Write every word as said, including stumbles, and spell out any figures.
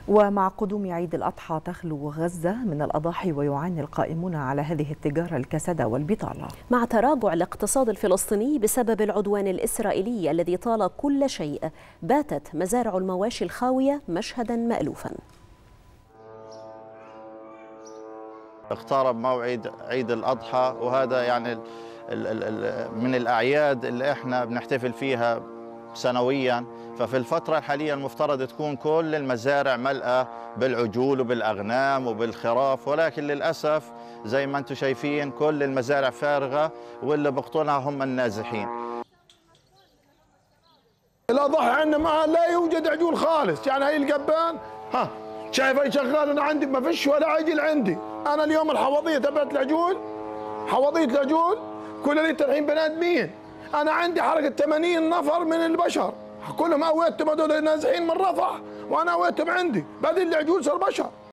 ومع قدوم عيد الأضحى تخلو غزة من الأضاحي ويعاني القائمون على هذه التجارة الكساد والبطالة. مع تراجع الاقتصاد الفلسطيني بسبب العدوان الإسرائيلي الذي طال كل شيء، باتت مزارع المواشي الخاوية مشهدا مألوفا. اقترب موعد عيد الأضحى، وهذا يعني من الأعياد اللي احنا بنحتفل فيها سنويا. ففي الفترة الحالية المفترض تكون كل المزارع ملأة بالعجول وبالأغنام وبالخراف، ولكن للأسف زي ما انتم شايفين كل المزارع فارغة، واللي بقطنها هم النازحين. الأضحى عندنا ما لا يوجد عجول خالص، يعني هي القبان ها شايف هي شغال، انا عندي ما فيش ولا عجل عندي. انا اليوم الحوضيه تبعت العجول، حوضيه العجول كل لتر الحين بني ادمين. انا عندي حركه ثمانين نفر من البشر، كلهم اويتهم هذول نازحين من رفح، وانا اويتهم عندي، بعدين العجول صار بشر.